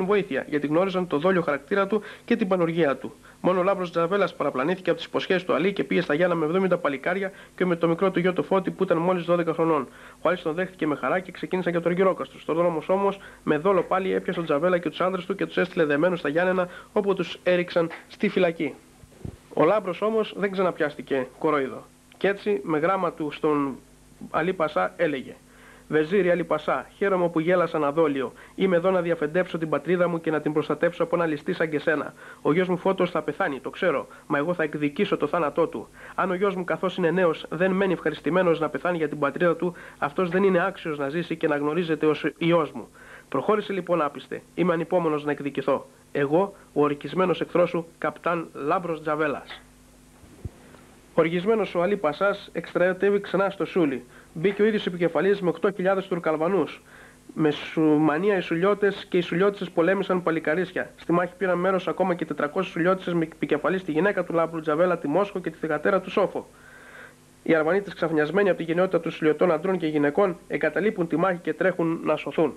ζητούσαν βοήθεια, γιατί γνώριζαν το δόλιο χαρακτήρα του και την πανοργία του. Μόνο ο Λάμπρος Τζαβέλας παραπλανήθηκε από τις υποσχέσεις του Αλή και πήγε στα Γιάννα με 70 παλικάρια και με το μικρό του γιο το Φώτη που ήταν μόλις 12 χρονών. Ο Αλής τον δέχτηκε με χαρά και ξεκίνησαν για τον Αργυρόκαστρο. Στον δρόμο όμως, με δόλο πάλι έπιασε τον Τζαβέλα και τους άντρες του και τους έστειλε δεμένους στα Γιάννενα, όπου τους έριξαν στη φυλακή. Ο Λάμπρος όμως δεν ξαναπιάστηκε κορόιδο. Κι έτσι, με γράμμα του στον Αλή Πασά έλεγε: Βεζίρι Αλή Πασά, χαίρομαι που γέλασα αδόλιο. Είμαι εδώ να διαφεντέψω την πατρίδα μου και να την προστατέψω από ένα ληστή σαν και σένα. Ο γιος μου Φώτος θα πεθάνει, το ξέρω, μα εγώ θα εκδικήσω το θάνατό του. Αν ο γιος μου, καθώς είναι νέος, δεν μένει ευχαριστημένος να πεθάνει για την πατρίδα του, αυτός δεν είναι άξιος να ζήσει και να γνωρίζεται ως ιός μου. Προχώρησε λοιπόν άπιστε. Είμαι ανυπόμονος να εκδικηθώ. Εγώ, ο ορκισμένος εχθρός σου, καπτάν Λάμπρος Τζαβέλας. Οργισμένος ο Αλή Πασάς εκστρατεύει ξανά στο Σούλι. Μπήκε ο ίδιος επικεφαλής με 8.000 Τουρκαλβανούς. Με Σουμανία οι Σουλιώτες και οι Σουλιώτισσες πολέμησαν παλικαρίσια. Στη μάχη πήραν μέρος ακόμα και 400 Σουλιώτισσες με επικεφαλής τη γυναίκα του Λάμπρου Τζαβέλα, τη Μόσχο και τη θυγατέρα του Σόφο. Οι Αρβανίτες, ξαφνιασμένοι από τη γενναιότητα των Σουλιωτών αντρών και γυναικών, εγκαταλείπουν τη μάχη και τρέχουν να σωθούν.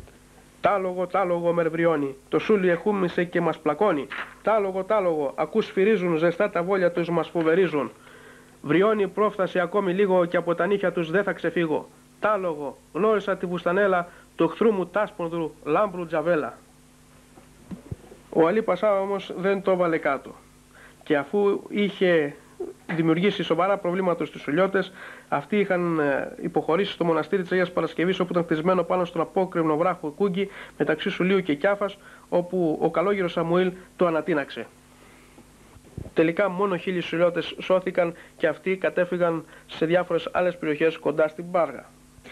Τάλογο μερβριώνει, το Σούλι εχούμισε και μας πλακώνει. Τάλογο, ακούς σφυρίζουν, ζεστά τα βόλια τους μας φοβερίζουν. Βριώνει πρόφθαση ακόμη λίγο και από τα νύχια τους δεν θα ξεφύγω. Τάλογο, γνώρισα τη βουστανέλα του εχθρού μου τάσπονδρου Λάμπρου Τζαβέλα. Ο Αλή Πασά όμως δεν το έβαλε κάτω. Και αφού είχε δημιουργήσει σοβαρά προβλήματα στους Σουλιώτες, αυτοί είχαν υποχωρήσει στο μοναστήρι της Αγίας Παρασκευής, όπου ήταν χτισμένο πάνω στον απόκρημνο βράχο Κούγκη μεταξύ Σουλίου και Κιάφας, όπου ο καλόγερος Σαμουήλ το ανατείναξε. Τελικά μόνο 1.000 Σουλιώτες σώθηκαν και αυτοί κατέφυγαν σε διάφορες άλλες περιοχές κοντά στην Πάργα.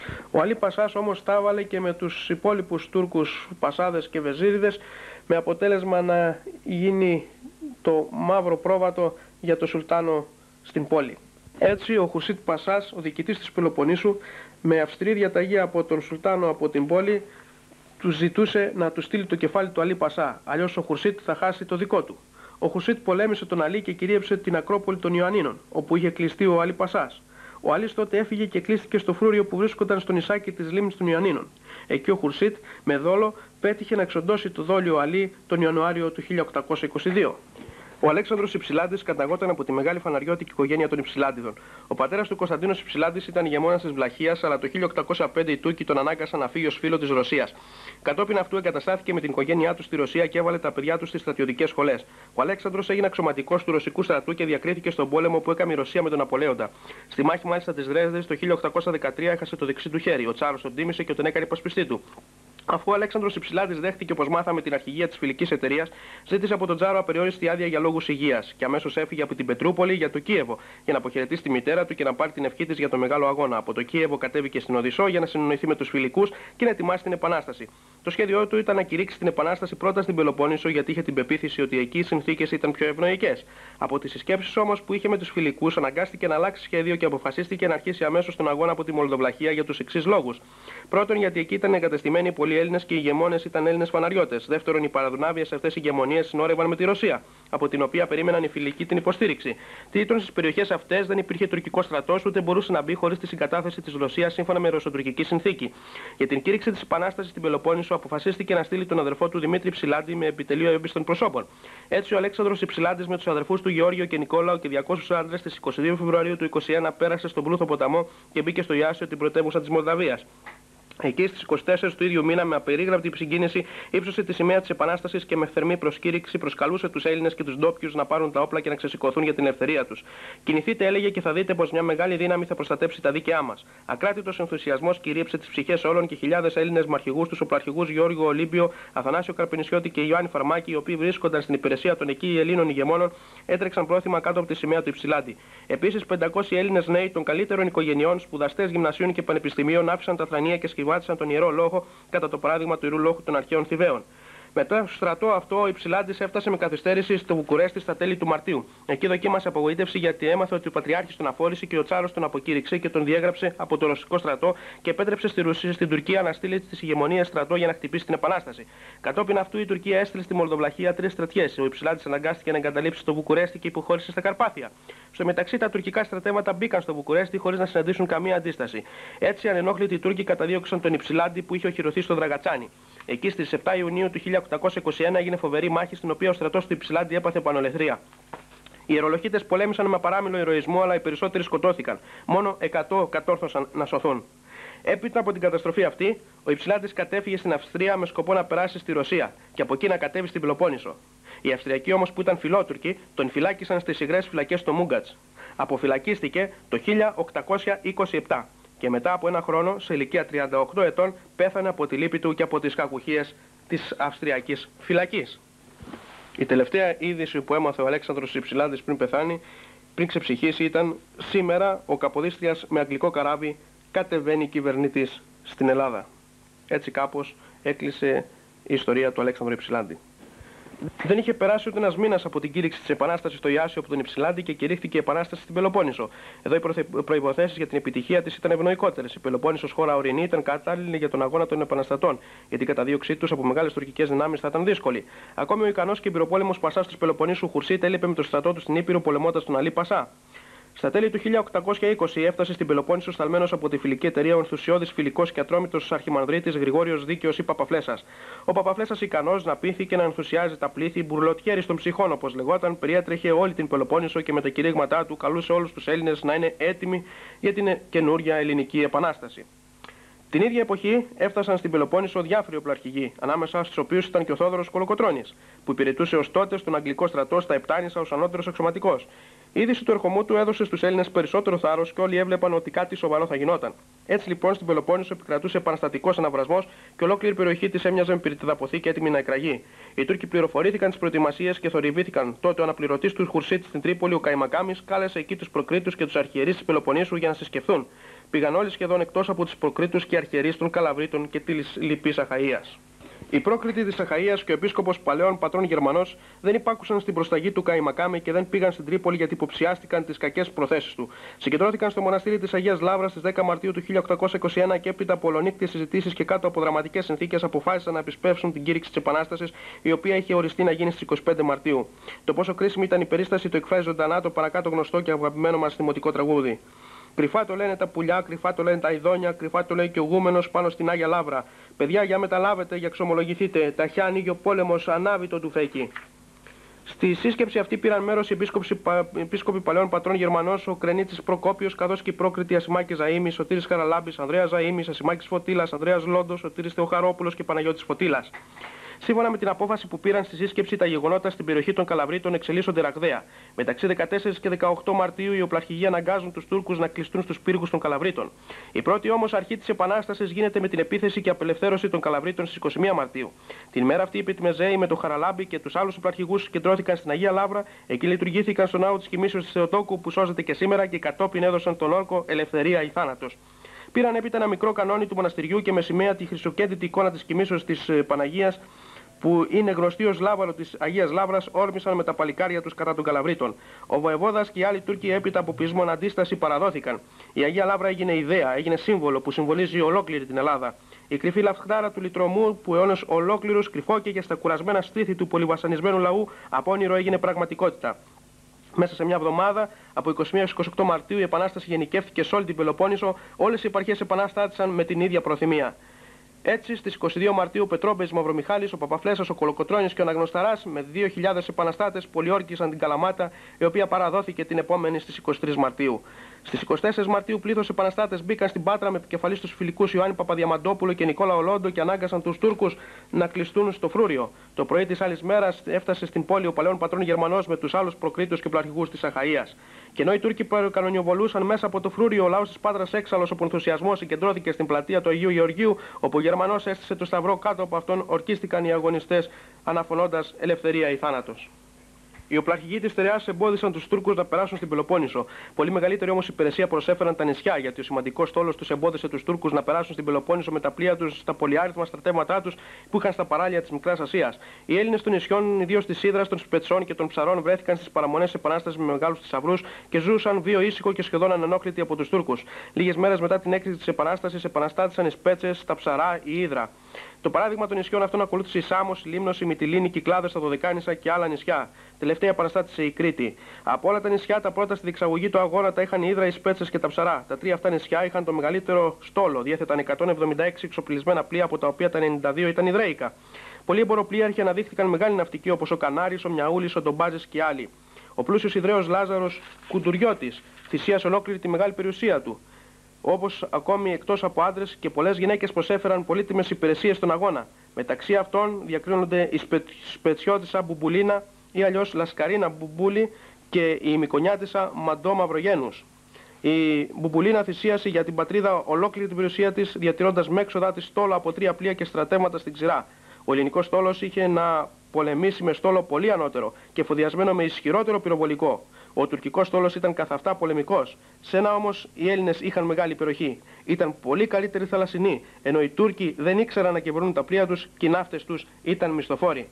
Ο Αλή Πασάς όμως τα έβαλε και με τους υπόλοιπους Τούρκους Πασάδες και Βεζίριδες, με αποτέλεσμα να γίνει το μαύρο πρόβατο για το Σουλτάνο στην πόλη. Έτσι ο Χουρσίτ Πασάς, ο διοικητής της Πελοποννήσου, με αυστηρή διαταγή από τον Σουλτάνο από την πόλη, του ζητούσε να του στείλει το κεφάλι του Αλή Πασά, αλλιώς ο Χουρσίτ θα χάσει το δικό του. Ο Χουρσίτ πολέμησε τον Αλή και κυρίεψε την Ακρόπολη των Ιωαννίνων, όπου είχε κλειστεί ο Αλή Πασάς. Ο Αλής τότε έφυγε και κλείστηκε στο φρούριο που βρίσκονταν στο νησάκι της λίμνης των Ιωαννίνων. Εκεί ο Χουρσίτ με δόλο πέτυχε να εξοντώσει το δόλιο Αλή τον Ιανουάριο του 1822. Ο Αλέξανδρος Υψηλάντης καταγόταν από τη μεγάλη φαναριώτικη οικογένεια των Υψηλάντιδων. Ο πατέρας του Κωνσταντίνος Υψηλάντης ήταν ηγεμόνας της Βλαχίας, αλλά το 1805 οι Τούρκοι τον ανάγκασαν να φύγει ως φίλο της Ρωσίας. Κατόπιν αυτού εγκαταστάθηκε με την οικογένειά του στη Ρωσία και έβαλε τα παιδιά του στις στρατιωτικές σχολές. Ο Αλέξανδρος έγινε αξιωματικός του ρωσικού στρατού και διακρίθηκε στον πόλεμο που έκαμε η Ρωσία με τον Ναπολέοντα. Στη μάχη μάλιστα της Δρέσδης το 1813 έχασε το δεξί του χέρι. Ο Τσάρος τον τίμησε και τον έκανε υπασπιστή του. Αφού ο Αλέξανδρος Υψηλάντης δέχτηκε, όπως μάθαμε, την αρχηγία της φιλικής εταιρείας, ζήτησε από τον Τσάρο απεριόριστη άδεια για λόγους υγείας και αμέσως έφυγε από την Πετρούπολη για το Κίεβο για να αποχαιρετήσει τη μητέρα του και να πάρει την ευχή της για το μεγάλο αγώνα. Από το Κίεβο κατέβηκε στην Οδυσσό για να συνεννοηθεί με τους φιλικούς και να ετοιμάσει την επανάσταση. Το σχέδιό του ήταν να κηρύξει την επανάσταση πρώτα στην Πελοπόννησο, γιατί είχε την πεποίθηση ότι εκεί οι συνθήκες ήταν πιο ευνοϊκές. Από τις συσκέψεις όμως που είχε με τους φιλικούς, αναγκάστηκε να αλλάξει σχέδιο και αποφασίστηκε να αρχίσει αμέσως τον αγώνα από τη Μολδοβλαχία για τους εξής λόγους. Πρώτον, γιατί εκεί ήταν εγκατεστημένοι πολλοί Έλληνες και οι ηγεμόνες ήταν Έλληνες φαναριώτες. Δεύτερον, οι παραδουνάβιες αυτές οι ηγεμονίες συνόρευαν με τη Ρωσία, από την οποία περίμεναν οι φιλικοί την υποστήριξη. Τρίτον, στις περιοχές αυτές δεν υπήρχε τουρκικός στρατός, ούτε μπορούσε να μπει χωρίς τη συγκατάθεση της Ρωσίας σύμφωνα με ρωσοτουρκική συνθήκη. Για την κήρυξη της επανάστασης στην Πελοπόννησο αποφασίστηκε να στείλει τον αδερφό του Δημήτρη Υψηλάντη με επιτελείο έμπιστων προσώπων. Έτσι, ο Αλέξανδρος Υψηλάντης με τους αδερφούς του Γεώργιο και Νικόλαο και 200 άντρες στις 22 Φεβρουαρίου του 21 πέρασε στον Πλούθο ποταμό και μπήκε στο Ιάσιο, την πρωτεύουσα της Μολδαβίας. Εκεί στις 24 του ίδιου μήνα, με απερίγραπτη συγκίνηση, ύψωσε τη σημαία της Επανάστασης και με θερμή προσκήρυξη προσκαλούσε τους Έλληνες και τους ντόπιους να πάρουν τα όπλα και να ξεσηκωθούν για την ελευθερία τους. Κινηθείτε, έλεγε, και θα δείτε πως μια μεγάλη δύναμη θα προστατέψει τα δίκαιά μας. Ακράτητος ενθουσιασμός κυρίεψε τις ψυχές όλων και χιλιάδες Έλληνες με αρχηγούς τους οπλαρχηγούς Γιώργο Ολύμπιο, Αθανάσιο Καρπενησιώτη και Ιωάννη Φαρμάκη, οι οποίοι βρίσκονταν στην υπηρεσία των εκεί Ελλήνων ηγεμόνων, έτρεξαν πρόθυμα κάτω από τη σημαία του Υψηλάντη. Επίσης, 500 Έλληνες νέοι των καλύτερων οικογενειών, σπουδαστές γυμνασίων και πανεπιστημίων, άφησαν τα θρανία και σχηματίσαν τον Ιερό Λόγο κατά το παράδειγμα του Ιερού Λόγου των αρχαίων Θηβαίων. Μετά στο στρατό αυτό, ο Υψηλάντης έφτασε με καθυστέρηση στο Βουκουρέστι στα τέλη του Μαρτίου. Εκεί δοκίμασε απογοήτευση, γιατί έμαθε ότι ο Πατριάρχης τον αφόρησε και ο Τσάρος τον αποκήρυξε και τον διέγραψε από το ρωσικό στρατό και επέτρεψε στην Τουρκία να στείλει τις ηγεμονίες στρατό για να χτυπήσει την Επανάσταση. Κατόπιν αυτού, η Τουρκία έστειλε στη Μολδοβλαχία 3 στρατιές. Ο Υψηλάντης αναγκάστηκε να εγκαταλείψει το Βουκουρέστι και υποχώρησε στα Καρπάθια. Στο μεταξύ, τα τουρκικά στρατεύματα μπήκαν στο Βουκουρέστι χωρίς να συναντήσουν καμία αντίσταση. Έτσι, ανενόχλητοι οι Τούρκοι καταδίωξαν τον Υψηλάντη που είχε οχυρωθεί στο Δραγατσάνι. Εκεί στις 7 Ιουνίου του 1821 έγινε φοβερή μάχη, στην οποία ο στρατός του Υψηλάντη έπαθε πανολεθρία. Οι ιερολογίτες πολέμησαν με παράμιλο ηρωισμό, αλλά οι περισσότεροι σκοτώθηκαν. Μόνο 100 κατόρθωσαν να σωθούν. Έπειτα από την καταστροφή αυτή, ο Υψηλάντης κατέφυγε στην Αυστρία με σκοπό να περάσει στη Ρωσία και από εκεί να κατέβει στην Πελοπόννησο. Οι Αυστριακοί όμως, που ήταν φιλότουρκοι, τον φυλάκισαν στις υγρές φυλακές στο Μούγκατς. Αποφυλακίστηκε το 1827 και μετά από ένα χρόνο, σε ηλικία 38 ετών, πέθανε από τη λύπη του και από τις κακουχίες της Αυστριακής φυλακής. Η τελευταία είδηση που έμαθε ο Αλέξανδρος Υψηλάντης πριν πεθάνει, πριν ξεψυχήσει, ήταν: σήμερα ο Καποδίστριας με αγγλικό καράβι κατεβαίνει κυβερνήτης στην Ελλάδα. Έτσι κάπως έκλεισε η ιστορία του Αλέξανδρου Υψηλάντη. Δεν είχε περάσει ούτε ένας μήνας από την κήρυξη της Επανάστασης στο Ιάσιο από τον Υψηλάντη και κηρύχθηκε η Επανάσταση στην Πελοπόννησο. Εδώ οι προϋποθέσεις για την επιτυχία της ήταν ευνοϊκότερες. Η Πελοπόννησος, χώρα ορεινή, ήταν κατάλληλη για τον αγώνα των επαναστατών, γιατί η καταδίωξή τους από μεγάλες τουρκικές δυνάμεις θα ήταν δύσκολη. Ακόμη ο ικανός και εμπειροπόλεμος Πασάς της Πελοποννήσου Χουρσίτ έλειπε με το στρατό του στην Ήπειρο, πολεμώντας τον Αλή Πασά. Στα τέλη του 1820 έφτασε στην Πελοπόννησο σταλμένος από τη φιλική εταιρεία ο ενθουσιώδης, φιλικός και ατρόμητος αρχιμανδρίτης Γρηγόριος Δίκαιος ή Παπαφλέσσας. Ο Παπαφλέσσας, ικανός να πείθει και να ενθουσιάζει τα πλήθη, μπουρλοτιέρης των ψυχών όπως λεγόταν, περιέτρεχε όλη την Πελοπόννησο και με τα κηρύγματά του καλούσε όλους τους Έλληνες να είναι έτοιμοι για την καινούρια ελληνική επανάσταση. Την ίδια εποχή έφτασαν στην Πελοπόννησο διάφοροι οπλαρχηγοί, ανάμεσα στους οποίους ήταν και ο Θόδωρος Κολοκοτρώνης, που υπηρετούσε ως τότε στον Αγγλικό στρατό στα Επτάνησα ως ανώτερος αξιωματικός. Η είδηση του ερχομού του έδωσε στους Έλληνες περισσότερο θάρρος και όλοι έβλεπαν ότι κάτι σοβαρό θα γινόταν. Έτσι λοιπόν στην Πελοπόννησο επικρατούσε επαναστατικός αναβρασμός και ολόκληρη η περιοχή της έμοιαζε με πυρητεδαποθήκη έτοιμη να εκραγεί. Οι Τούρκοι πληροφορήθηκαν τις προετοιμασίες και θορυβήθηκαν. Τότε ο αναπληρωτής του Χουρσίτ στην Τρίπολη, ο Καϊμακάμης, κάλεσε εκεί τους προκρίτους και τους αρχιερείς της Πελοποννήσου για να συσκεφθούν. Πήγαν όλοι σχεδόν εκτός από τους προκρίτους και αρχιερείς των Καλαβρίτων και της λοιπής Αχαΐας. Οι πρόκριτοι της Αχαΐας και ο επίσκοπος παλαιών πατρών Γερμανός δεν υπάκουσαν στην προσταγή του Καϊμακάμη και δεν πήγαν στην Τρίπολη γιατί υποψιάστηκαν τις κακές προθέσεις του. Συγκεντρώθηκαν στο μοναστήρι της Αγίας Λαύρας στις 10 Μαρτίου του 1821 και έπειτα από ολονύκτιες συζητήσεις και κάτω από δραματικές συνθήκες αποφάσισαν να επισπεύσουν την κήρυξη της Επανάστασης, η οποία είχε οριστεί να γίνει στις 25 Μαρτίου. Το πόσο κρίσιμη ήταν η περίσταση το εκφράζει ζωντανά το παρακάτω γνωστό και αγαπημένο μας δημοτικό τραγούδι. Κρυφά το λένε τα πουλιά, κρυφά το λένε τα ειδόνια, κρυφά το λέει και ο γούμενος πάνω στην Άγια Λαύρα. Παιδιά, για μεταλάβετε, για ξομολογηθείτε, ταχιά ανοίγει ο πόλεμος, ανάβει το τουφέκι. Στη σύσκεψη αυτή πήραν μέρος οι επίσκοποι παλαιών πατρών Γερμανός, ο Κρενίτσης Προκόπιος, καθώς και οι πρόκριτοι Ασημάκης Ζαΐμης, Σωτήρης Χαραλάμπης, Ανδρέας Ζαΐμης, Ασημάκης Φωτήλας, Ανδρέας Λόντος, Σωτήρης Θεοχαρόπουλος και Παναγιώτης Φωτήλας. Σύμφωνα με την απόφαση που πήραν στη σύσκεψη, τα γεγονότα στην περιοχή των Καλαβρίτων εξελίσσονται ραγδαία. Μεταξύ 14 και 18 Μαρτίου οι οπλαρχηγοί αναγκάζουν τους Τούρκους να κλειστούν στους πύργους των Καλαβρίτων. Η πρώτη όμως αρχή της Επανάστασης γίνεται με την επίθεση και απελευθέρωση των Καλαβρίτων στις 21 Μαρτίου. Την μέρα αυτή οι Πετμεζέοι με τον Χαραλάμπη και τους άλλους οπλαρχηγούς συγκεντρώθηκαν στην Αγία Λαύρα, εκεί λειτουργήθηκαν στον ναό της Κοιμήσεως της Θεοτόκου που σώζεται και σήμερα και κατόπιν έδωσαν τον όρκο Ελευθερία ή Θάνατος. Πήραν έπειτα ένα μικρό κανόνι του μοναστηριού και με σημαία τη χρυσοκέντητη εικόνα της Κοιμήσεως της Παναγίας, που είναι γνωστή ως λάβαρο της Αγίας Λαύρας, όρμησαν με τα παλικάρια τους κατά των Καλαβρίτων. Ο Βοεβόδας και οι άλλοι Τούρκοι έπειτα από πείσμον αντίσταση παραδόθηκαν. Η Αγία Λαύρα έγινε ιδέα, έγινε σύμβολο που συμβολίζει ολόκληρη την Ελλάδα. Η κρυφή λαχτάρα του Λυτρωμού που αιώνες ολόκληρους κρυφώκαιγε στα κουρασμένα στήθη του πολυβασανισμένου λαού, από όνειρο έγινε πραγματικότητα. Μέσα σε μια εβδομάδα, από 21-28 Μαρτίου, η Επανάσταση γενικεύτηκε σε όλη την Πελοπόννησο, όλες οι επαρχίες επανάστατησαν με την ίδια προθυμία. Έτσι, στις 22 Μαρτίου, ο Πετρόμπεζης, Μαυρομιχάλης, ο Παπαφλέσσας, ο Κολοκοτρώνης και ο Αναγνωσταράς με 2.000 επαναστάτες πολιόρκησαν την Καλαμάτα, η οποία παραδόθηκε την επόμενη στις 23 Μαρτίου. Στις 24 Μαρτίου, πλήθος επαναστάτες μπήκαν στην Πάτρα με επικεφαλής τους φιλικούς Ιωάννη Παπαδιαμαντόπουλο και Νικόλα Ολόντο και ανάγκασαν τους Τούρκους να κλειστούν στο Φρούριο. Το πρωί της άλλης μέρας έφτασε στην πόλη ο παλαιών πατρών Γερμανός με τους άλλους προκρίτους και πλαρχηγούς της Αχαΐας. Και ενώ οι Τούρκοι κανονιοβολούσαν μέσα από το Φρούριο, ο λαός της Πάτρας έξαλλος από ενθουσιασμό συγκεντρώθηκε στην πλατεία του Αγίου Γεωργίου, όπου ο Γερμανός έστησε το σταυρό κάτω από αυτόν, ορκίστηκαν οι αγωνιστές αναφωνώντας Ελευθερία ή Θάνατος. Οι οπλαρχηγοί της Στερεάς εμπόδισαν τους Τούρκους να περάσουν στην Πελοπόννησο. Πολύ μεγαλύτερη όμως υπηρεσία προσέφεραν τα νησιά, γιατί ο σημαντικός στόλος τους εμπόδισε τους Τούρκους να περάσουν στην Πελοπόννησο με τα πλοία τους στα πολυάριθμα στρατεύματά τους που είχαν στα παράλια της Μικράς Ασίας. Οι Έλληνες των νησιών, ιδίως της Ύδρας, των Σπετσών και των Ψαρών, βρέθηκαν στις παραμονές Επανάστασης με μεγάλους θησαυρούς και ζούσαν βίο ήσυχο και σχεδόν ανενόχλητοι από τους Τούρκους. Λίγες μέρες μετά την έκρηξη της Επανάστασης, επαναστάτησαν οι Σπέτσες, τα Ψαρά, η Ύδρα. Το παράδειγμα των νησιών αυτών ακολούθησε η Σάμος, η Λίμνος, η Μυτιλήνη, η Κυκλάδες, τα Δωδεκάνησα και άλλα νησιά. Τελευταία επαναστάτησε η Κρήτη. Από όλα τα νησιά, τα πρώτα στη διεξαγωγή του αγώνα τα είχαν η Ύδρα, οι Σπέτσες και τα Ψαρά. Τα τρία αυτά νησιά είχαν το μεγαλύτερο στόλο. Διέθεταν 176 εξοπλισμένα πλοία, από τα οποία τα 92 ήταν ιδραίικα. Πολλοί εμποροπλοίαρχοι αναδείχθηκαν μεγάλοι ναυτικοί, όπως ο Κανάρης, ο Μιαούλης, ο Ντομπάζης και άλλοι. Ο πλούσιος Ιδραίος Λάζαρος Κουντουριώτης θυσίασε ολόκληρη τη μεγάλη περιουσία του. Όπως ακόμη εκτός από άντρες και πολλές γυναίκες προσέφεραν πολύτιμες υπηρεσίες στον αγώνα. Μεταξύ αυτών διακρίνονται η Σπετσιώτισσα Μπουμπουλίνα ή αλλιώς Λασκαρίνα Μπουμπούλη και η Μικονιάτισσα Μαντώ Μαυρογένους. Η Μπουμπουλίνα θυσίασε για την πατρίδα ολόκληρη την περιουσία της, διατηρώντας με έξοδά της στόλο από 3 πλοία και στρατεύματα στην ξηρά. Ο ελληνικός στόλος είχε να πολεμήσει με στόλο πολύ ανώτερο και εφοδιασμένο με ισχυρότερο πυροβολικό. Ο τουρκικός στόλος ήταν καθ' αυτά πολεμικός. Σε ένα όμως οι Έλληνες είχαν μεγάλη υπεροχή. Ήταν πολύ καλύτεροι θαλασσινοί, ενώ οι Τούρκοι δεν ήξεραν να κεβρούν τα πλοία τους και οι ναύτες τους ήταν μισθοφόροι.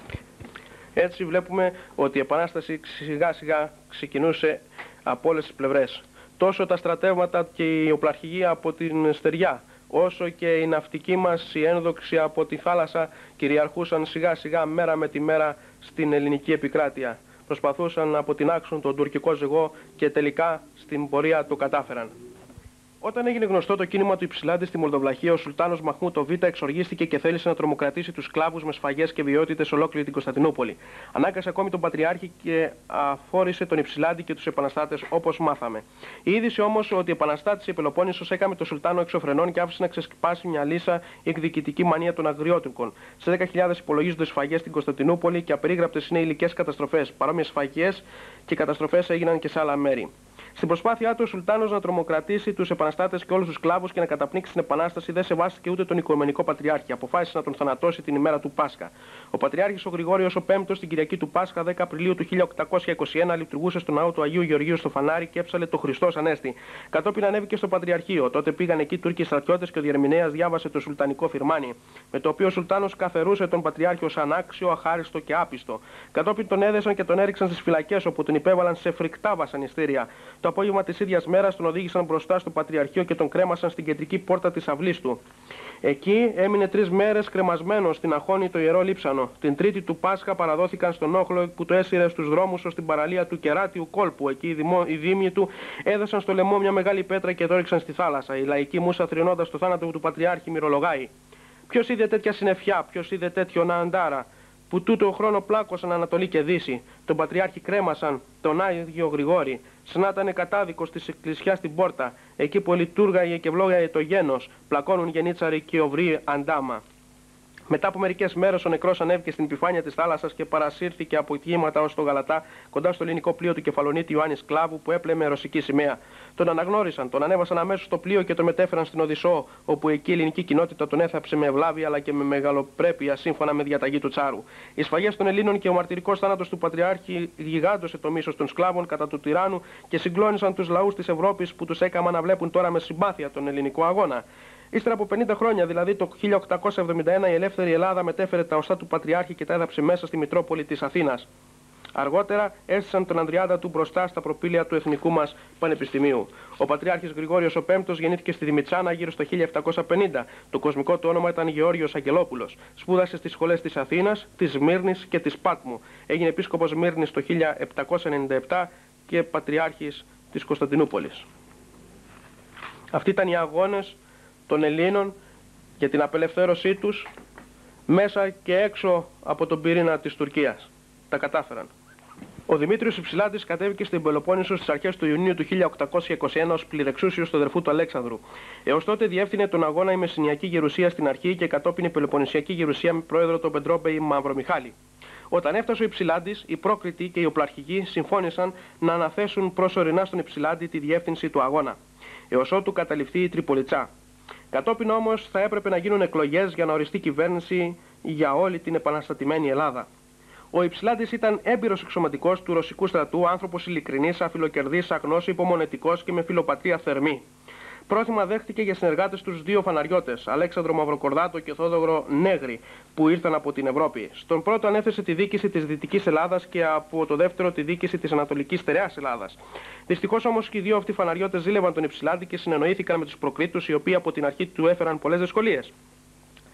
Έτσι βλέπουμε ότι η Επανάσταση σιγά σιγά ξεκινούσε από όλες τις πλευρές. Τόσο τα στρατεύματα και οι οπλαρχηγοί από την στεριά, όσο και οι ναυτικοί μας, οι ένδοξοι από τη θάλασσα, κυριαρχούσαν σιγά σιγά μέρα με τη μέρα στην ελληνική επικράτεια. Προσπαθούσαν να αποτινάξουν τον τουρκικό ζυγό και τελικά στην πορεία το κατάφεραν. Όταν έγινε γνωστό το κίνημα του Υψηλάντη στη Μολδοβλαχία, ο Σουλτάνος Μαχμούτ ο Β εξοργίστηκε και θέλησε να τρομοκρατήσει τους σκλάβους με σφαγές και βιαιότητες ολόκληρη την Κωνσταντινούπολη. Ανάγκασε ακόμη τον Πατριάρχη και αφόρησε τον Υψηλάντη και τους επαναστάτες, όπως μάθαμε. Η είδηση όμως ότι η επαναστάτηση Πελοπόννησος έκαμε τον Σουλτάνο εξωφρενών και άφησε να ξεσκεπάσει μια λύσα η εκδικητική μανία των Αγριότουρκων. Σε 10.000 υπολογίζονται σφαγές στην Κωνσταντινούπολη και απερίγραπτες είναι υλικές καταστροφές. Παρόμοιες σφαγές και καταστροφές έγιναν και σε άλλα μέρη. Στην προσπάθειά του, ο Σουλτάνος να τρομοκρατήσει τους επαναστάτες και όλους τους σκλάβους και να καταπνίξει την επανάσταση, δεν σεβάστηκε ούτε τον Οικουμενικό Πατριάρχη. Αποφάσισε να τον θανατώσει την ημέρα του Πάσχα. Ο Πατριάρχης ο Γρηγόριος ο Πέμπτος, την Κυριακή του Πάσχα, 10 Απριλίου του 1821, λειτουργούσε στο ναό του Αγίου Γεωργίου στο φανάρι και έψαλε το Χριστός Ανέστη. Κατόπιν ανέβηκε στο Πατριαρχείο. Τότε πήγαν εκεί Τούρκοι στρατιώτες και ο διερμηνέας διάβασε το σουλτανικό φυρμάνι, με το οποίο ο Σουλτάνος καθερούσε τον Πατριάρχη ως ανάξιο, αχάριστο και άπιστο. Κατόπιν τον έδεσαν και τον έριξαν στις φυλακές, όπου τον υπέβαλαν σε φρικτά βασανιστήρια. Το απόγευμα της ίδιας μέρας τον οδήγησαν μπροστά στο Πατριαρχείο και τον κρέμασαν στην κεντρική πόρτα της αυλής του. Εκεί έμεινε 3 μέρες κρεμασμένος στην αχώνη το ιερό λείψανο. Την Τρίτη του Πάσχα παραδόθηκαν στον όχλο που το έσυρε στους δρόμους ως την παραλία του Κεράτιου Κόλπου. Εκεί οι δήμοι του έδωσαν στο λαιμό μια μεγάλη πέτρα και το έριξαν στη θάλασσα. Η λαϊκή μουσα, θρηνώντας το θάνατο του Πατριάρχη, μυρολογάει. Ποιος είδε τέτοια συννεφιά, ποιος είδε τέτοιον αντάρα, που τούτο χρόνο πλάκωσαν Ανατολή και Δύση. Τον Πατριάρχη κρέμασαν, τον Άγιο Γρηγόρη, συνάτανε κατάδικος της εκκλησιάς στην πόρτα, εκεί που λειτούργαγε και βλόγαγε το γένος, πλακώνουν γενίτσαροι και οβροί αντάμα. Μετά από μερικές μέρες ο νεκρός ανέβηκε στην επιφάνεια της θάλασσας και παρασύρθηκε από κύματα ως το Γαλατά, κοντά στο ελληνικό πλοίο του κεφαλονίτη Ιωάννη Σκλάβου που έπλεμε ρωσική σημαία. Τον αναγνώρισαν, τον ανέβασαν αμέσως στο πλοίο και τον μετέφεραν στην Οδυσσό, όπου εκεί η ελληνική κοινότητα τον έθαψε με ευλάβεια αλλά και με μεγαλοπρέπεια σύμφωνα με διαταγή του Τσάρου. Οι σφαγές των Ελλήνων και ο μαρτυρικός θάνατος του Πατριάρχη γιγάντωσε το μίσος των σκλάβων κατά του τυράννου και συγκλώνησαν τους λαούς της Ευρώπης που τους έκαναν να βλέπουν τώρα με συμπάθεια τον ελληνικό αγώνα. Ύστερα από 50 χρόνια, δηλαδή το 1871, η ελεύθερη Ελλάδα μετέφερε τα οστά του Πατριάρχη και τα έδαψε μέσα στη Μητρόπολη της Αθήνας. Αργότερα έστησαν τον Ανδριάδα του μπροστά στα προπήλαια του Εθνικού μας Πανεπιστημίου. Ο Πατριάρχης Γρηγόριος ο Πέμπτος γεννήθηκε στη Δημητσάνα γύρω στο 1750. Το κοσμικό του όνομα ήταν Γεώργιος Αγγελόπουλος. Σπούδασε στις σχολές της Αθήνας, της Σμύρνης και της Πάτμου. Έγινε επίσκοπος Σμύρνης το 1797 και Πατριάρχης της Κωνσταντινούπολης. Αυτοί ήταν οι αγώνες των Ελλήνων για την απελευθέρωσή τους μέσα και έξω από τον πυρήνα της Τουρκίας. Τα κατάφεραν. Ο Δημήτριος Υψηλάντης κατέβηκε στην Πελοπόννησο στις αρχές του Ιουνίου του 1821 ως πληρεξούσιος του αδερφού του Αλέξανδρου. Έως τότε διεύθυνε τον αγώνα η Μεσσηνιακή Γερουσία στην αρχή και κατόπιν η Πελοποννησιακή Γερουσία με πρόεδρο τον Πεντρόπεη Μαυρομιχάλη. Όταν έφτασε ο Υψηλάντης, οι πρόκριτοι και οι οπλαρχηγοί συμφώνησαν να αναθέσουν προσωρινά στον Υψηλάντη τη διεύθυνση του αγώνα, έως ότου καταληφθεί η Τριπολιτσά. Κατόπιν όμως θα έπρεπε να γίνουν εκλογές για να οριστεί κυβέρνηση για όλη την επαναστατημένη Ελλάδα. Ο Υψηλάντης ήταν έμπειρος εξωματικός του ρωσικού στρατού, άνθρωπος ειλικρινής, αφιλοκερδής, αγνός, υπομονετικός και με φιλοπατρία θερμή. Πρόθυμα δέχτηκε για συνεργάτες τους 2 φαναριώτες, Αλέξανδρο Μαυροκορδάτο και Θόδωρο Νέγρη, που ήρθαν από την Ευρώπη. Στον πρώτο ανέθεσε τη δίκηση της Δυτικής Ελλάδας και από το δεύτερο τη δίκηση της Ανατολικής Στερεάς Ελλάδας. Δυστυχώς όμως και οι 2 αυτοί φαναριώτες ζήλευαν τον Υψηλάντη και συνεννοήθηκαν με τους προκρίτους, οι οποίοι από την αρχή του έφεραν πολλές δυσκολίες.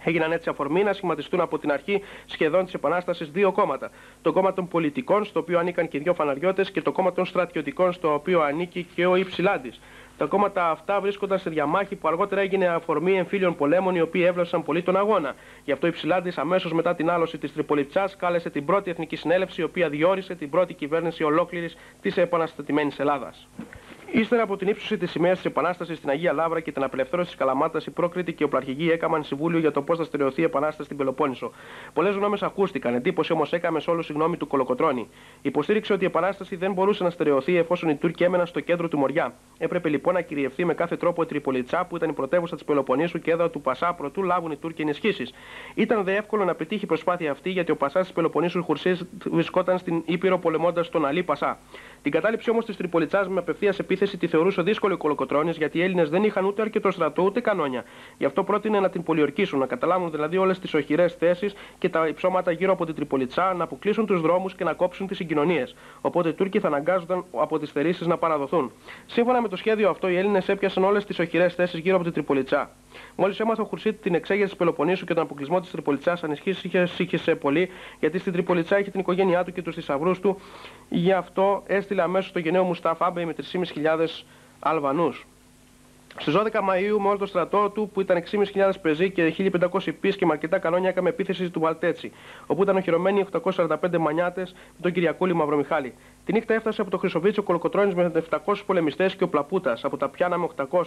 Έγιναν έτσι αφορμή να σχηματιστούν από την αρχή σχεδόν της Επανάστασης δύο κόμματα. Το κόμμα των πολιτικών, στο οποίο ανήκαν και δύο φαναριώτες, και το κόμμα των στρατιωτικών, στο οποίο ανήκει και ο Υψηλάντης. Τα κόμματα αυτά βρίσκονταν σε διαμάχη που αργότερα έγινε αφορμή εμφύλιων πολέμων, οι οποίοι έβλεψαν πολύ τον αγώνα. Γι' αυτό ο Υψηλάντης αμέσως μετά την άλωση της Τριπολιτσάς κάλεσε την πρώτη Εθνική Συνέλευση, η οποία διόρισε την πρώτη κυβέρνηση ολόκληρης της επαναστατημένης Ελλάδας. Ύστερα από την ύψωση της σημαίας της Επανάστασης στην Αγία Λαύρα και την απελευθέρωση της Καλαμάτας, οι πρόκριτοι και οπλαρχηγοί έκαναν συμβούλιο για το πώς θα στερεωθεί η Επανάσταση στην Πελοπόννησο. Πολλές γνώμες ακούστηκαν, εντύπωση όμως έκαμε σε όλους η γνώμη του Κολοκοτρώνη. Υποστήριξε ότι η Επανάσταση δεν μπορούσε να στερεωθεί εφόσον οι Τούρκοι έμεναν στο κέντρο του Μοριά. Έπρεπε λοιπόν να κυριευθεί με κάθε τρόπο η Τριπολιτσά, που ήταν η πρωτεύουσα της Πελοποννήσου και έδρα του Πασά, προτού λάβουν οι Τούρκοι ενισχύσεις. Ήταν δε εύκολο να πετύχει η προσπάθεια αυτή, γιατί ο Πασάς της Πελοποννήσου Χουρσής βρισκόταν στην Ήπειρο πολεμώντας τον Αλή Πασά. Την κατάληψη όμως της Τριπολιτσάς με απευθείας επίθεση τη θεωρούσε δύσκολη ο Κολοκοτρώνης, γιατί οι Έλληνες δεν είχαν ούτε αρκετό στρατό ούτε κανόνια. Γι' αυτό πρότεινε να την πολιορκήσουν, να καταλάβουν δηλαδή όλες τις οχυρές θέσεις και τα υψώματα γύρω από την Τριπολιτσά, να αποκλείσουν τους δρόμους και να κόψουν τις συγκοινωνίες. Οπότε οι Τούρκοι θα αναγκάζονταν από τις στερήσεις να παραδοθούν. Σύμφωνα με το σχέδιο αυτό, οι Έλληνες έπιασαν όλες τις οχυρές θέσεις γύρω από την Τριπολιτσά. Μόλις έμαθε ο Χουρσίτ την εξέγερση της Πελοποννήσου και τον αποκλεισμό της Τριπολιτσάς, ανησύχησε πολύ, γιατί στην Τριπολιτσά είχε την οικογένειά του και τους θησαυρούς του. Γι' αυτό έστειλε αμέσως το γενναίο Μουστάφα Μπέι με 3.500 Αλβανούς. Στις 12 Μαΐου, με όλο το στρατό του, που ήταν 6.500 πεζοί και 1.500 πεις και με αρκετά κανόνια, έκαμε επίθεση του Βαλτέτσι, όπου ήταν οχυρωμένοι 845 μανιάτες με τον Κυριακούλη Μαυρομιχάλη. Τη νύχτα έφτασε από το Χρυσοβίτσιο ο Κολοκοτρώνης με 700 πολεμιστές και ο Πλαπούτας, από τα Πιάνα με 800.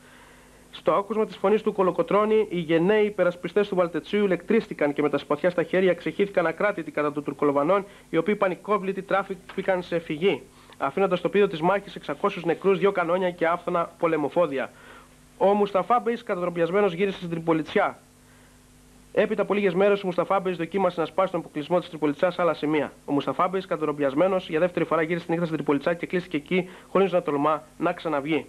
Στο άκουσμα της φωνής του Κολοκοτρώνη, οι γενναίοι υπερασπιστές του Βαλτετσίου ηλεκτρίστηκαν και με τα σπαθιά στα χέρια ξεχύθηκαν ακράτητοι κατά των Τουρκολοβανών, οι οποίοι πανικόβλητοι τράφηκαν σε φυγή, αφήνοντας στο πίδο της μάχης 600 νεκρούς, 2 κανόνια και άφθονα πολεμοφόδια. Ο Μουσταφά Μπέις κατατροπιασμένος γύρισε στην Τριπολιτσιά. Έπειτα από λίγες μέρες ο Μουσταφά Μπέις δοκίμασε να σπάσει τον αποκλεισμό της Τριπολιτσάς σε άλλα σημεία. Ο Μουσταφά Μπέις κατατροπιασμένος για δεύτερη φορά γύρισε τη νύχτα στην Τριπολιτσά και κλείστηκε εκεί χωρίς να τολμά να ξαναβγεί.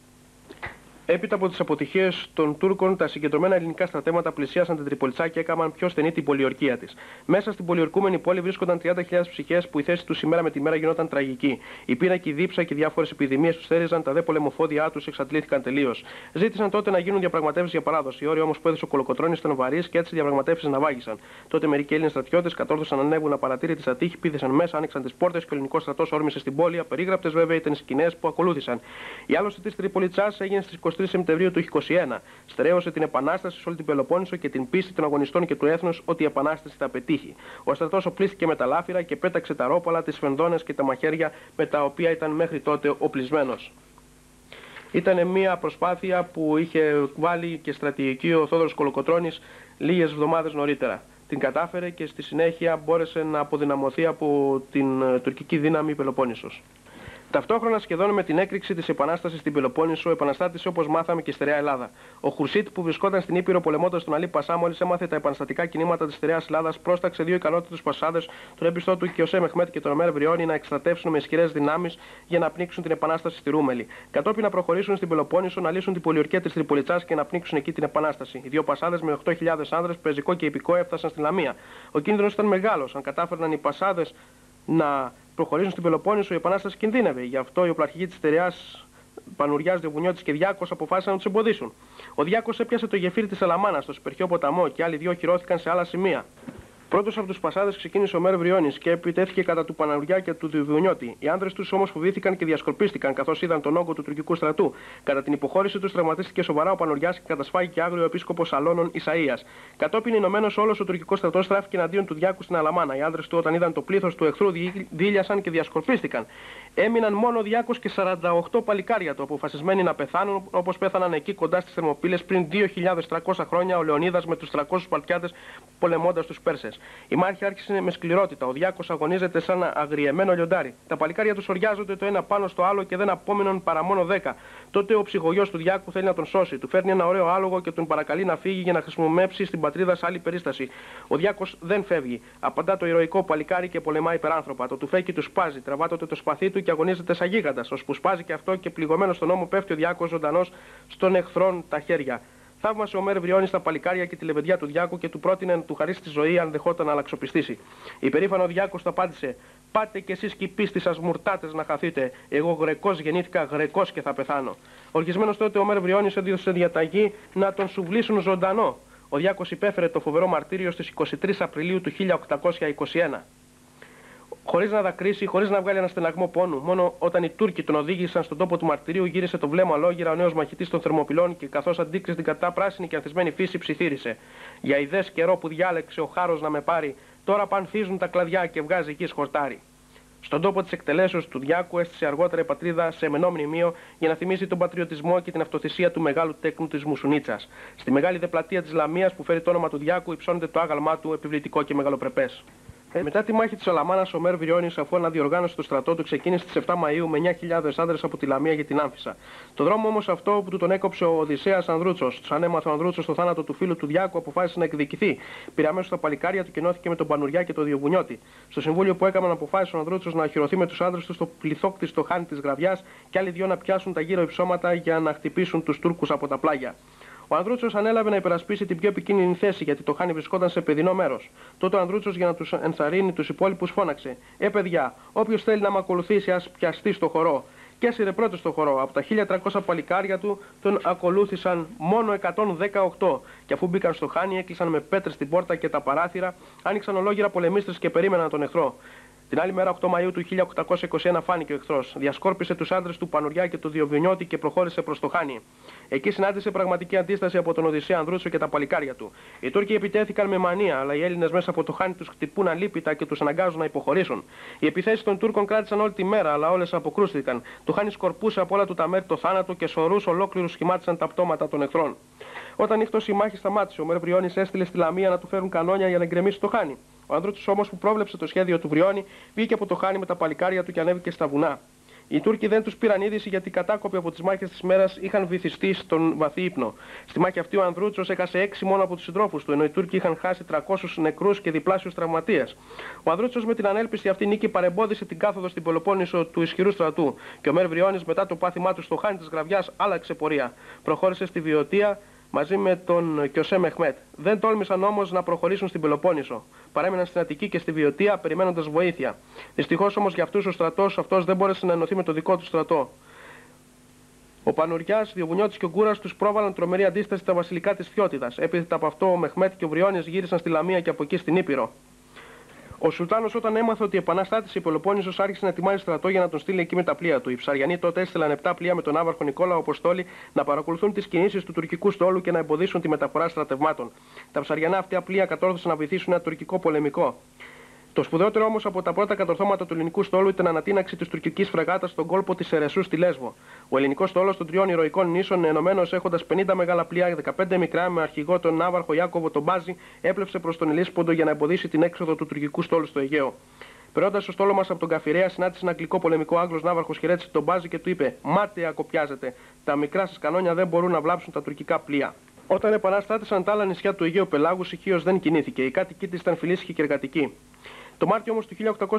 Έπειτα από τις αποτυχίες των Τούρκων, τα συγκεντρωμένα ελληνικά στρατεύματα πλησίασαν την Τριπολιτσά και έκαναν πιο στενή την πολιορκία της. Μέσα στην πολιορκούμενη πόλη βρίσκονταν 30.000 ψυχές, που η θέση τους ημέρα με τη μέρα γινόταν τραγική. Η πείνα και η δίψα και διάφορες επιδημίες τους θέριζαν, τα δε πολεμοφόδια τους εξαντλήθηκαν τελείως. Ζήτησαν τότε να γίνουν διαπραγματεύσεις για παράδοση. Οι όροι όμως που έδωσε ο Κολοκοτρώνης ήταν βαρύς και έτσι οι διαπραγματεύσεις ναυάγησαν. Τότε μερικοί Έλληνες στρατιώτες κατόρθωσαν να ανέβουν απαρατήρητοι στα τείχη, πήδησαν μέσα, άνοιξαν τις πόρτες και ο ελληνικός στρατός όρμησε στην πόλη. Απερίγραπτες βέβαια ήταν οι σκηνές που ακολούθησαν. Η άλωση της Τριπολιτσάς έγινε στις 23 Σεπτεμβρίου του 1921. Στερέωσε την Επανάσταση σε όλη την Πελοπόννησο και την πίστη των αγωνιστών και του έθνους ότι η Επανάσταση θα πετύχει. Ο στρατός οπλίστηκε με τα λάφυρα και πέταξε τα ρόπαλα, τις φενδόνες και τα μαχαίρια με τα οποία ήταν μέχρι τότε οπλισμένος. Ήταν μια προσπάθεια που είχε βάλει και στρατηγική ο Θόδωρος Κολοκοτρώνης λίγες εβδομάδες νωρίτερα. Την κατάφερε και στη συνέχεια μπόρεσε να αποδυναμωθεί από την τουρκική δύναμη Πελοπόννησος. Ταυτόχρονα, σχεδόν με την έκρηξη της Επανάστασης στην Πελοπόννησο, επαναστάτησε όπως μάθαμε και η στερεά Ελλάδα. Ο Χουρσίτ, που βρισκόταν στην Ήπειρο πολεμώντας τον Αλή Πασά, μόλις έμαθε τα επαναστατικά κινήματα της στερεάς Ελλάδας, πρόσταξε 2 ικανότητους Πασάδες, τον έμπιστό του και ο Σέ Μεχμέτ και τον Ομέρ Βριώνη, να εκστρατεύσουν με ισχυρές δυνάμεις για να πνίξουν την Επανάσταση στη Ρούμελη. Κατόπιν να προχωρήσουν στην Πελοπόννησο, να λύσουν την πολιορκία της Τριπολιτσάς και να πνίξουν εκεί την Επανάσταση. Οι 2 Πασάδες με 8.000 άνδρες, πεζικό και υπηκό, έφτασαν στη Λαμία. Ο κίνδυνος ήταν μεγάλος. Αν κατάφερναν οι Πασάδες να προχωρήσουν στην Πελοπόννησο, η Επανάσταση κινδύνευε. Γι' αυτό οι οπλαρχηγοί της στερεάς Πανουριάς, Διοβουνιώτης και Διάκος αποφάσισαν να τους εμποδίσουν. Ο Διάκος έπιασε το γεφύρι της Σαλαμάνας, στο Σπερχιό ποταμό, και άλλοι 2 χυρώθηκαν σε άλλα σημεία. Πρώτος από τους Πασάδες ξεκίνησε ο Μέρ Βριώνης και επιτέθηκε κατά του Πανουριά και του Διοβουνιώτη. Οι άνδρες τους όμως φοβήθηκαν και διασκορπίστηκαν καθώς είδαν τον όγκο του τουρκικού στρατού. Κατά την υποχώρηση τους τραυματίστηκε σοβαρά ο Πανουριάς και κατασφάγηκε άγριο ο επίσκοπος Σαλώνων Ισαΐας. Κατόπιν, ενωμένος όλος ο τουρκικός στρατός στράφηκε εναντίον του Διάκου στην Αλαμάνα. Οι άνδρες του, όταν είδαν το πλήθος του εχθρού, δίλιασαν και διασκορπίστηκαν. Έμειναν μόνο ο Διάκος και 48 παλικάρια του, αποφασισμένοι να πεθάνουν όπως πέθαναν εκεί κοντά στις Θερμοπύλες πριν 2.300 χρόνια ο Λεωνίδας με τους 300 Σπαρτιάτες πολεμώντας τους Πέρσες. Η μάχη άρχισε με σκληρότητα. Ο Διάκος αγωνίζεται σαν αγριεμένο λιοντάρι. Τα παλικάρια του οριάζονται το ένα πάνω στο άλλο και δεν απόμειναν παρά μόνο 10. Τότε ο ψυχογιός του Διάκου θέλει να τον σώσει. Του φέρνει ένα ωραίο άλογο και τον παρακαλεί να φύγει για να χρησιμοποιήσει στην πατρίδα σε άλλη περίσταση. Ο Διάκος δεν φεύγει. Απαντά το ηρωικό παλικάρι και πολεμάει υπεράνθρωπα. Το τουφέκι του σπάζει, τραβάτοτε το σπαθί του και αγωνίζεται σαν γίγαντας. Ώσπου σπάζει και αυτό και πληγωμένο στον ώμο πέφτει ο Διάκος ζωντανός στον εχθρόν τα χέρια. Θαύμασε ο Μέρ Βριώνης τα παλικάρια και τη λεβεντιά του Διάκου και του πρότεινε να του χαρίσει τη ζωή αν δεχόταν να αλλαξοπιστήσει. Υπερήφανο Διάκος του απάντησε: «Πάτε κι εσείς κι οι πίστοι σας μουρτάτες να χαθείτε. Εγώ Γρεκός γεννήθηκα, Γρεκός και θα πεθάνω». Οργισμένος τότε ο Μέρ Βριώνης έδωσε διαταγή να τον σουβλήσουν ζωντανό. ο Διάκος υπέφερε το φοβερό μαρτύριο στις 23 Απριλίου του 1821. Χωρίς να δακρύσει, χωρίς να βγάλει ένα στεναγμό πόνου, μόνο όταν οι Τούρκοι τον οδήγησαν στον τόπο του μαρτυρίου, γύρισε το βλέμμα αλόγυρα ο νέος μαχητής των Θερμοπυλών και καθώς αντίκρισε την κατά πράσινη και ανθισμένη φύση, ψιθύρισε. Για ιδές καιρό που διάλεξε ο χάρος να με πάρει, τώρα πανθίζουν τα κλαδιά και βγάζει εκεί σχορτάρι. Στον τόπο της εκτελέσεως του Διάκου έστησε αργότερα η πατρίδα σε εμενό μνημείο για να θυμίσει τον πατριωτισμό και την αυτοθυσία του μεγάλου τέκνου της Μουσουνίτσας. Στη μεγάλη δε πλατεία της Λαμίας που φέρει το όνομα του Διάκου υψώνεται το άγαλμά του επιβλητικό και μεγαλοπρεπές. Μετά τη μάχη της Σαλαμάνας, ο Μέρ Βριώνης, αφού αναδιοργάνωσε το στρατό του, ξεκίνησε στις 7 Μαΐου με 9.000 άντρες από τη Λαμία για την Άμφισσα. Το δρόμο όμως αυτό που του τον έκοψε ο Οδυσσέας Ανδρούτσος. Σαν έμαθε ο Ανδρούτσος το θάνατο του φίλου του Διάκου, αποφάσισε να εκδικηθεί. Πήρε αμέσως τα παλικάρια του και ενώθηκε με τον Πανουριά και τον Διοβουνιώτη. Στο συμβούλιο που έκαναν, αποφάσισε ο Ανδρούτσος να αχυρωθεί με τους άντρες του στο πληθόκτη στο χάνι της Γραβιάς και άλλοι δυο να πιάσουν τα γύρω υψώματα για να χτυπήσουν τους Τούρκους από τα πλάγια. Ο Ανδρούτσος ανέλαβε να υπερασπίσει την πιο επικίνδυνη θέση, γιατί το χάνι βρισκόταν σε παιδινό μέρος. Τότε ο Ανδρούτσος, για να τους ενθαρρύνει τους υπόλοιπους, φώναξε: παιδιά, όποιος θέλει να με ακολουθήσει, ας πιαστεί στο χορό. Και έσυρε πρώτος στο χορό. Από τα 1.300 παλικάρια του τον ακολούθησαν μόνο 118. Και αφού μπήκαν στο χάνι, έκλεισαν με πέτρες την πόρτα και τα παράθυρα, άνοιξαν ολόγυρα πολεμίστρες και περίμεναν τον εχθρό. Την άλλη μέρα, 8 Μαΐου του 1821, φάνηκε ο εχθρός. Διασκόρπισε τους άντρες του Πανουριά και του Διοβιονιώτη και προχώρησε προς το χάνι. Εκεί συνάντησε πραγματική αντίσταση από τον Οδυσσέα Ανδρούτσο και τα παλικάρια του. Οι Τούρκοι επιτέθηκαν με μανία, αλλά οι Έλληνες μέσα από το χάνι τους χτυπούν αλίπητα και τους αναγκάζουν να υποχωρήσουν. Οι επιθέσεις των Τούρκων κράτησαν όλη τη μέρα, αλλά όλες αποκρούστηκαν. Το χάνι σκορπούσε από όλα του τα μέρη το θάνατο και σωρούς ολόκληρους σχημάτισαν τα πτώματα των εχθρών. Όταν νύχτωσε η μάχη σταμάτησε, ο Μέρ Βριώνης έστειλε στη Λαμία να του φέρουν κανόνια για να γκρεμίσει το χάνι. Ο Ανδρούτσος όμως, που πρόβλεψε το σχέδιο του Βριώνη, βγήκε από το χάνι με τα παλικάρια του και ανέβηκε στα βουνά. Οι Τούρκοι δεν τους πήραν είδηση, γιατί οι κατάκοποι από τις μάχες της μέρας είχαν βυθιστεί στον βαθύ ύπνο. Στη μάχη αυτή ο Ανδρούτσος έχασε 6 μόνο από τους συντρόφους του, ενώ οι Τούρκοι είχαν χάσει 300 νεκρούς και διπλάσιους τραυματίες. Ο Ανδρούτσος με την ανέλπιστη αυτή νίκη παρεμπόδισε την κάθοδο στην Πελοπόννησο του ισχυρού στρατού. Και ο Μέρ Βριώνης, μετά το πάθημά του στο χάνι της Γραβιάς, άλλαξε πορεία. Προχώρησε στη Βιωτία μαζί με τον Κιωσέ Μεχμέτ. Δεν τόλμησαν όμως να προχωρήσουν στην Πελοπόννησο. Παρέμειναν στην Αττική και στη Βιωτία περιμένοντας βοήθεια. Δυστυχώς όμως για αυτούς ο στρατός αυτός δεν μπόρεσε να ενωθεί με το δικό του στρατό. Ο Πανουριάς, Διοβουνιώτης και ο Γκούρας τους πρόβαλαν τρομερή αντίσταση στα βασιλικά της Φιώτιδας. Έπειτα από αυτό ο Μεχμέτ και ο Βριώνης γύρισαν στη Λαμία και από εκεί στην Ήπειρο. Ο Σουλτάνος, όταν έμαθε ότι επαναστάτησε η Πελοπόννησος, άρχισε να ετοιμάζει στρατό για να τον στείλει εκεί με τα πλοία του. Οι Ψαριανοί τότε έστειλαν 7 πλοία με τον Ναύαρχο Νικόλαο Αποστόλη να παρακολουθούν τις κινήσεις του τουρκικού στόλου και να εμποδίσουν τη μεταφορά στρατευμάτων. Τα Ψαριανά αυτά πλοία κατόρθωσαν να βοηθήσουν ένα τουρκικό πολεμικό. Το σπουδαιότερο όμως από τα πρώτα κατορθώματα του ελληνικού στόλου ήταν ανατείναξη της τουρκικής φρεγάτας στον κόλπο της Ερεσού στη Λέσβο. Ο ελληνικός στόλος των 3 ηρωικών νήσων, ενωμένος έχοντας 50 μεγάλα πλοία, 15 μικρά, με αρχηγό τον Ναύαρχο Ιάκωβο τον Μπάζη, έπλεψε προς τον Ηλίσποντο για να εμποδίσει την έξοδο του τουρκικού στόλου στο Αιγαίο. Περνώντας το στόλο μας από τον Καφιρέα, συνάντησε ένα αγγλικό πολεμικό Άγγλος ναύαρχος, χαιρέτησε τον Μπάζη και του είπε: «Μάταια κοπιάζετε. Τα μικρά σας κανόνια δεν μπορούν να βλάψουν τα τουρκικά πλοία». Όταν επαναστάτησαν τα άλλα νησιά του Αιγαίου Πελάγους, η Χίος δεν κινήθηκε. Οι κάτοικοι της ήταν φιλήσυχοι και εργατικοί. Το Μάρτιο όμως του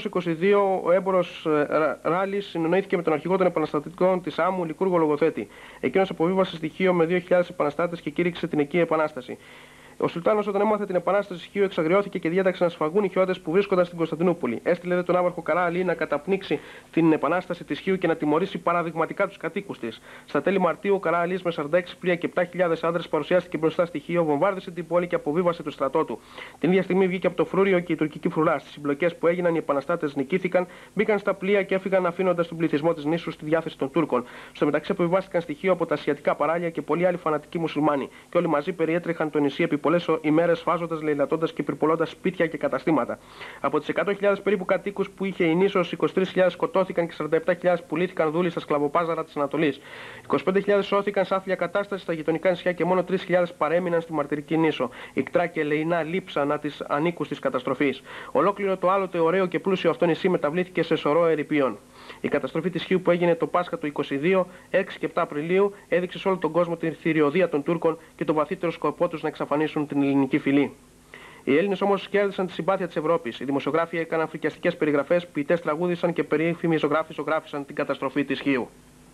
1822 ο έμπορος Ράλης συνεννοήθηκε με τον αρχηγό των επαναστατικών της Άμμου, Λικούργο Λογοθέτη. Εκείνος αποβίβασε στη Χίο με 2.000 επαναστάτες και κήρυξε την εκεί επανάσταση. Ο Σουλτάνος, όταν έμαθε την επανάσταση στη Χίο, εξαγριώθηκε και διέταξε να σφαγούν οι Χιώτες που βρίσκονταν στην Κωνσταντινούπολη. Έστειλε δε τον Ναύαρχο Καρά Αλή να καταπνίξει την επανάσταση της Χίου και να τιμωρήσει παραδειγματικά τους κατοίκους της. Στα τέλη Μαρτίου, ο Καρά Αλής με 46 πλοία και 7.000 άντρες παρουσιάστηκε μπροστά στη Χίο, βομβάρδισε την πόλη και αποβίβασε το στρατό του. Την ίδια στιγμή βγήκε από το φρούριο και η τουρκική φρουρά. Στις συμπλοκές που έγιναν, οι επαναστάτες νικήθηκαν, μπήκαν στα πλοία και έφυγαν αφήνοντας τον πληθυσμό της νήσου στη διάθεση των Τούρκων. Στο μεταξύ, αποβιβάστηκαν στη Χίο από τα ασιατικά παράλια και πολλοί άλλοι φανατικοί μουσουλμάνοι. Και όλοι μαζί περιέτρεχαν το νησί επί πολλές ημέρες, σφάζοντας, λαιλατώντας και πυρπολώντας σπίτια και καταστήματα. Από τις 100.000 περίπου κατοίκους που είχε η νήσος, 23.000 σκοτώθηκαν και 47.000 πουλήθηκαν δούλοι στα σκλαβοπάζαρα της Ανατολής. 25.000 σώθηκαν σε άθλια κατάσταση στα γειτονικά νησιά και μόνο 3.000 παρέμειναν στη μαρτυρική νήσο. Ικτρά και Ελεηνά λείψανα της ανήκους της καταστροφής. Ολόκληρο το άλλοτε ωραίο και πλούσιο αυτό νησί μεταβλήθηκε σε σωρό ερειπίων. Η καταστροφή της Χίου που έγινε το Πάσχα του 22, 6 και 7 Απριλίου έδειξε σε όλο τον κόσμο την θηριωδία των Τούρκων και τον βαθύτερο σκοπό τους να εξαφανίσουν την ελληνική φυλή. Οι Έλληνες όμως κέρδισαν τη συμπάθεια της Ευρώπης. Οι δημοσιογράφοι έκαναν φρικιαστικές περιγραφές, ποιητές τραγούδισαν και περίφημοι ζωγράφοι ζωγράφισαν την καταστροφή της Χίου.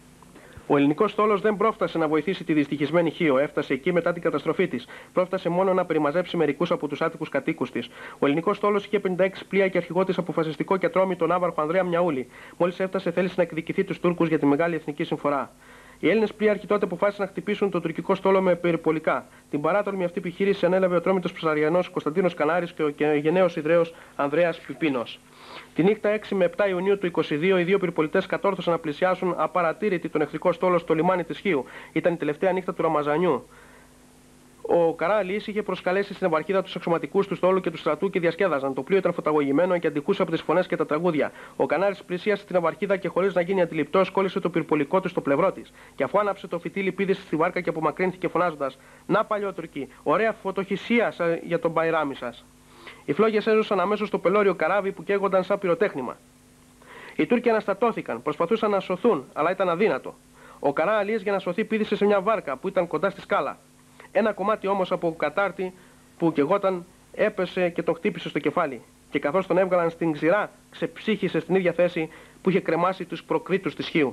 Ο ελληνικός στόλος δεν πρόφτασε να βοηθήσει τη δυστυχισμένη Χίο, έφτασε εκεί μετά την καταστροφή της. Πρόφτασε μόνο να περιμαζέψει μερικούς από τους άτυπους κατοίκους της. Ο ελληνικός στόλος είχε 56 πλοία και αρχηγό της αποφασιστικό και ατρόμητο τον Ναύαρχο Ανδρέα Μιαούλη. Μόλις έφτασε, θέλησε να εκδικηθεί τους Τούρκους για τη μεγάλη εθνική συμφορά. Οι Έλληνες πλοίαρχοι τότε αποφάσισαν να χτυπήσουν το τουρκικό στόλο με περιπολικά. Την παράτολμη αυτή επιχείρηση ανέλαβε ο Ατρόμητος Ψαριανός Κωνσταντίνος Κανάρης και ο γενναίος Ιδραίος Ανδρέας Πιπίνος. Τη νύχτα 6 με 7 Ιουνίου του 22, οι δύο περιπολιτές κατόρθωσαν να πλησιάσουν απαρατήρητοι τον εχθρικό στόλο στο λιμάνι της Χίου. Ήταν η τελευταία νύχτα του Ραμαζανιού. Ο Καράλης είχε προσκαλέσει στην ναυαρχίδα τους αξιωματικούς του στόλου και του στρατού και διασκέδαζαν. Το πλοίο ήταν φωταγωγημένο και αντικούσε από τις φωνές και τα τραγούδια. Ο Κανάρης πλησίασε στην ναυαρχίδα και χωρίς να γίνει αντιληπτός, κόλλησε το πυρπολικό του στο πλευρό της. Και αφού άναψε το φυτίλι, πήδησε στη βάρκα και απομακρύνθηκε φωνάζοντας: «Να παλιότουρκοι, ωραία φωτοχυσία για τον μπαϊράμι σας». Οι φλόγες έζωσαν αμέσως στο πελώριο καράβι που καίγονταν σαν πυροτέχνημα. Οι Τούρκοι αναστατώθηκαν, προσπαθούσαν να σωθούν, αλλά ήταν αδύνατο. Ο Καράλης για να σωθεί πήδησε σε μια βάρκα που ήταν κοντά στη σκάλα. Ένα κομμάτι όμως από κατάρτι που καιγόταν έπεσε και τον χτύπησε στο κεφάλι. Και καθώς τον έβγαλαν στην ξηρά, ξεψύχησε στην ίδια θέση που είχε κρεμάσει τους προκρίτους της Χίου.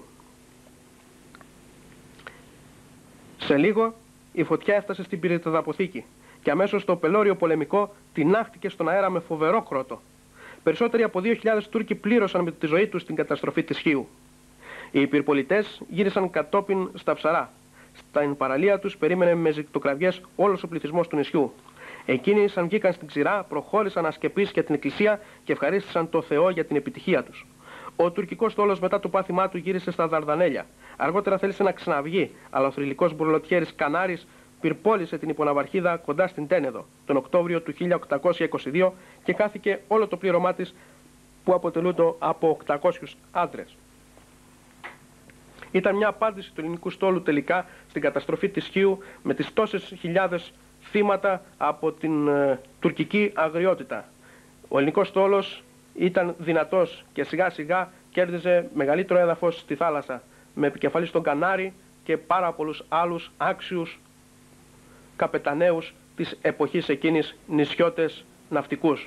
Σε λίγο η φωτιά έφτασε στην πυρετεδαποθήκη και αμέσως το πελώριο πολεμικό τινάχτηκε στον αέρα με φοβερό κρότο. Περισσότεροι από 2.000 Τούρκοι πλήρωσαν με τη ζωή τους την καταστροφή της Χίου. Οι υπηρπολιτές γύρισαν κατόπιν στα ψαρά. Στην παραλία τους περίμενε με ζυκτοκραυγές όλος ο πληθυσμός του νησιού. Εκείνοι, σαν βγήκαν στην ξηρά, προχώρησαν ασκεπείς για την εκκλησία και ευχαρίστησαν το Θεό για την επιτυχία τους. Ο τουρκικός στόλος μετά το πάθημά του γύρισε στα Δαρδανέλια. Αργότερα θέλησε να ξαναβγεί, αλλά ο θρυλικός μπουρλοτιέρης Κανάρης πυρπόλησε την υποναυαρχίδα κοντά στην Τένεδο τον Οκτώβριο του 1822 και κάθηκε όλο το πλήρωμά της που αποτελούνται από 800 άντρες. Ήταν μια απάντηση του ελληνικού στόλου τελικά στην καταστροφή της Χίου με τις τόσες χιλιάδες θύματα από την τουρκική αγριότητα. Ο ελληνικός στόλος ήταν δυνατός και σιγά σιγά κέρδιζε μεγαλύτερο έδαφος στη θάλασσα με επικεφαλής τον Κανάρη και πάρα πολλούς άλλους άξιους καπεταναίους της εποχής εκείνης νησιώτες ναυτικούς.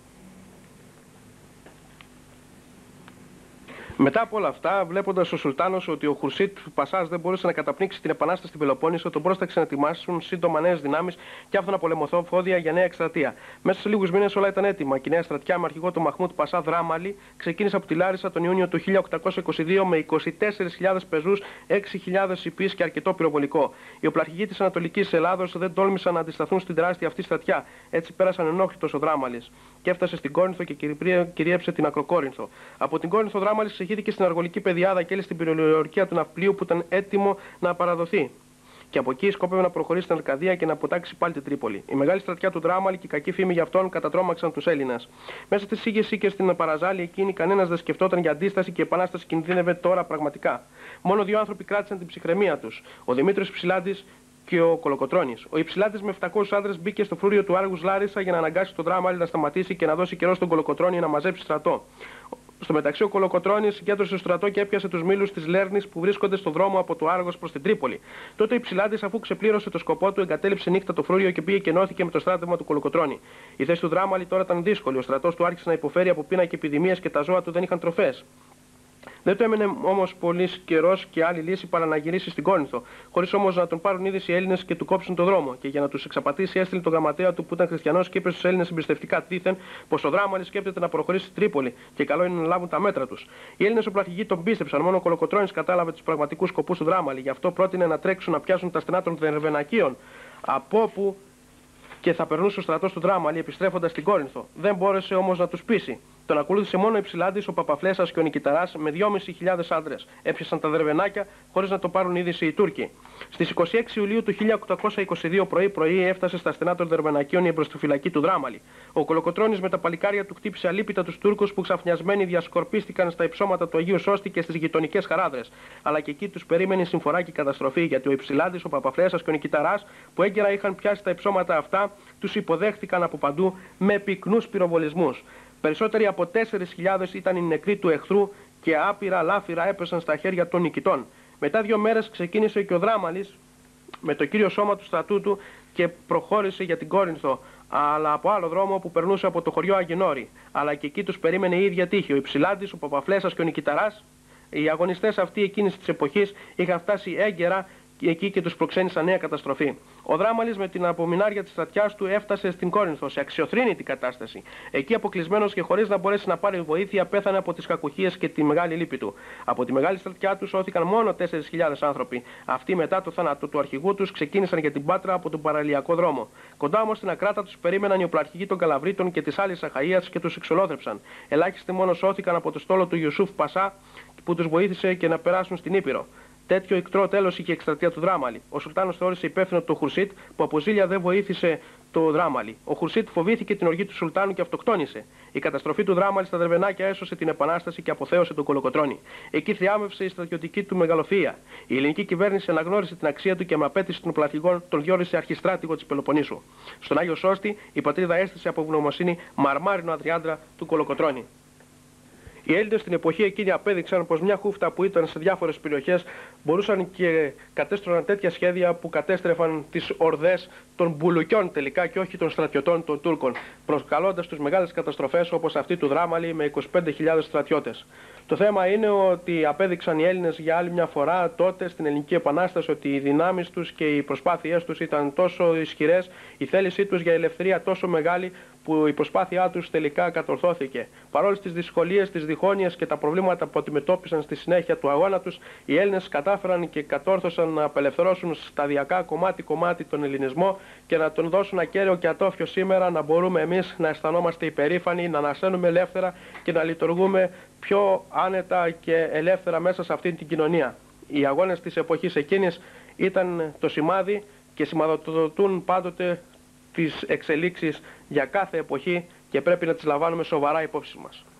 Μετά από όλα αυτά, βλέποντας ο Σουλτάνος ότι ο Χουρσίτ Πασάς δεν μπορούσε να καταπνίξει την επανάσταση στην Πελοπόννησο, τον πρόσταξε να ετοιμάσουν σύντομα νέες δυνάμεις και αυτό να πολεμωθώ φόδια για νέα εκστρατεία. Μέσα σε λίγους μήνες όλα ήταν έτοιμα και η νέα στρατιά με αρχηγό τον Μαχμούτ Πασά Δράμαλη ξεκίνησε από τη Λάρισα τον Ιούνιο του 1822 με 24.000 πεζούς, 6.000 υπείς και αρκετό πυροβολικό. Οι οπλαρχηγοί της Ανατολικής Ελλάδος δεν τόλμησαν να αντισταθούν στην τεράστια αυτή στρατιά. Έτσι πέρασαν ενόχλητος ο Δράμαλης και έφτασε στην Κόρινθο και κυρίεψε την Ακροκόρινθο. Από την Κόρινθο ο Δράμαλης εξηγήθηκε στην Αργολική Πεδιάδα και έλυσε στην πυρολιορκία του ναυπλίου που ήταν έτοιμο να παραδοθεί. Και από εκεί σκόπευε να προχωρήσει στην Αρκαδία και να αποτάξει πάλι την Τρίπολη. Η μεγάλη στρατιά του Δράμαλη και η κακή φήμη για αυτόν κατατρόμαξαν τους Έλληνες. Μέσα στη σύγχυση και στην Παραζάλη εκείνη κανένας δεν σκεφτόταν για αντίσταση και η επανάσταση κινδύνευε τώρα πραγματικά. Μόνο δύο άνθρωποι κράτησαν την ψυχραιμία τους: ο Δημήτρης Ψηλάντης και ο Κολοκοτρώνης. Ο Υψηλάντης με 700 άντρες μπήκε στο φρούριο του Άργους Λάρισα για να αναγκάσει τον Δράμαλη να σταματήσει και να δώσει καιρό στον Κολοκοτρώνη να μαζέψει στρατό. Στο μεταξύ, ο Κολοκοτρώνης συγκέντρωσε το στρατό και έπιασε τους μήλους της Λέρνης που βρίσκονται στο δρόμο από το Άργος προς την Τρίπολη. Τότε ο Υψηλάντης, αφού ξεπλήρωσε το σκοπό του, εγκατέλειψε νύχτα το φρούριο και πήγε και ενώθηκε με το στράτευμα του Κολοκοτρώνη. Η θέση του Δράμαλη τώρα ήταν δύσκολη. Ο στρατός του άρχισε να υποφέρει από πείνα και επιδημίες και τα ζώα του δεν είχαν τροφές. Δεν του έμενε όμως πολύ καιρό και άλλη λύση παρά να γυρίσει στην Κόρινθο, χωρίς όμως να τον πάρουν είδηση οι Έλληνες και του κόψουν τον δρόμο. Και για να τους εξαπατήσει, έστειλε τον γραμματέα του που ήταν χριστιανός και είπε στους Έλληνες εμπιστευτικά δήθεν πως ο Δράμαλης σκέπτεται να προχωρήσει στην Τρίπολη και καλό είναι να λάβουν τα μέτρα τους. Οι Έλληνες οπλαρχηγοί τον πίστεψαν, μόνο ο Κολοκοτρώνης κατάλαβε τους πραγματικούς σκοπούς του Δράμαλη, γι' αυτό πρότεινε να τρέξουν να πιάσουν τα στενά των Δερβενακίων, από όπου και θα περνούσε ο στρατός του Δράμαλη επιστρέφοντας στην Κόρινθο. Δεν μπόρεσε όμως να τους πείσει. Τον ακολούθησε μόνο ο Υψηλάντης, ο Παπαφλέσας και ο Νικηταράς με 2.500 άντρες. Έπιασαν τα Δερβενάκια χωρίς να το πάρουν είδηση οι Τούρκοι. Στις 26 Ιουλίου του 1822 πρωί έφτασε στα στενά των Δερβενακίων η εμπροστοφυλακή του Δράμαλη. Ο Κολοκοτρώνης με τα παλικάρια του χτύπησε αλίπητα τους Τούρκους που ξαφνιασμένοι διασκορπίστηκαν στα υψώματα του Αγίου Σώστη και στις γειτονικές χαράδρες. Αλλά και εκεί τους περίμενε συμφορά και καταστροφή, γιατί ο Υψηλάντης, ο Παπαφλέσας και ο Νικηταράς που έγκαιρα είχαν πιάσει τα υψώματα αυτά, τους υποδέχτηκαν από παντού με πυκνούς πυροβολισμούς. Περισσότεροι από 4.000 ήταν οι νεκροί του εχθρού και άπειρα λάφυρα έπεσαν στα χέρια των νικητών. Μετά 2 μέρες ξεκίνησε και ο Δράμαλης με το κύριο σώμα του στρατού του και προχώρησε για την Κόρινθο, αλλά από άλλο δρόμο που περνούσε από το χωριό Αγινώρη. Αλλά και εκεί τους περίμενε η ίδια τύχη. Ο Υψηλάντης, ο Παπαφλέσας και ο Νικηταράς, οι αγωνιστές αυτοί εκείνης της εποχής, είχαν φτάσει έγκαιρα εκεί και τους προξένησαν νέα καταστροφή. Ο Δράμαλης με την απομεινάρια της στρατιάς του έφτασε στην Κόρινθο, σε αξιοθρήνητη κατάσταση. Εκεί αποκλεισμένος και χωρίς να μπορέσει να πάρει βοήθεια, πέθανε από τις κακουχίες και τη μεγάλη λύπη του. Από τη μεγάλη στρατιά του σώθηκαν μόνο 4.000 άνθρωποι. Αυτοί μετά το θάνατο του αρχηγού τους ξεκίνησαν για την Πάτρα από τον παραλιακό δρόμο. Κοντά όμως στην Ακράτα τους περίμεναν οι οπλαρχηγοί των Καλαβρίτων και της άλλης Αχαΐας και τους εξολόθρεψαν. Ελάχιστοι μόνο σώθηκαν από το στόλο του Ιουσούφ Πασά που τους βοήθησε και να περάσουν στην Ήπειρο. Τέτοιο ικτρό τέλος είχε η εκστρατεία του Δράμαλη. Ο Σουλτάνος θεώρησε υπεύθυνο τον Χουρσίτ που από ζήλια δεν βοήθησε το Δράμαλη. Ο Χουρσίτ φοβήθηκε την οργή του Σουλτάνου και αυτοκτόνησε. Η καταστροφή του Δράμαλη στα Δερβενάκια έσωσε την Επανάσταση και αποθέωσε τον Κολοκοτρώνη. Εκεί θριάμβευσε η στρατιωτική του μεγαλοφυΐα. Η ελληνική κυβέρνηση αναγνώρισε την αξία του και με απέτηση των πλαθηγών τον διόρισε αρχιστράτηγο της Πελοποννήσου. Στον Άγιο Σώστη η πατρίδα έστησε από ευγνωμοσύνη μαρμάρινο αδριάντρα του Κολοκοτρώνη. Οι Έλληνες στην εποχή εκείνη απέδειξαν πως μια χούφτα που ήταν σε διάφορες περιοχές μπορούσαν και κατέστρωναν τέτοια σχέδια που κατέστρεφαν τις ορδές των μπουλουκιών τελικά και όχι των στρατιωτών των Τούρκων, προκαλώντας τους μεγάλες καταστροφές όπως αυτή του Δράμαλη με 25.000 στρατιώτες. Το θέμα είναι ότι απέδειξαν οι Έλληνες για άλλη μια φορά τότε στην Ελληνική Επανάσταση ότι οι δυνάμεις τους και οι προσπάθειές τους ήταν τόσο ισχυρές, η θέλησή τους για ελευθερία τόσο μεγάλη που η προσπάθειά τους τελικά κατορθώθηκε. Παρόλες τις δυσκολίες, τις διχόνοιες και τα προβλήματα που αντιμετώπισαν στη συνέχεια του αγώνα τους, οι Έλληνες κατάφεραν και κατόρθωσαν να απελευθερώσουν σταδιακά κομμάτι-κομμάτι τον ελληνισμό και να τον δώσουν ακέραιο και ατόφιο σήμερα να μπορούμε εμείς να αισθανόμαστε υπερήφανοι, να ανασένουμε ελεύθερα και να λειτουργούμε πιο άνετα και ελεύθερα μέσα σε αυτή την κοινωνία. Οι αγώνες της εποχής εκείνης ήταν το σημάδι και σηματοδοτούν πάντοτε τις εξελίξεις για κάθε εποχή και πρέπει να τις λαμβάνουμε σοβαρά υπόψη μας.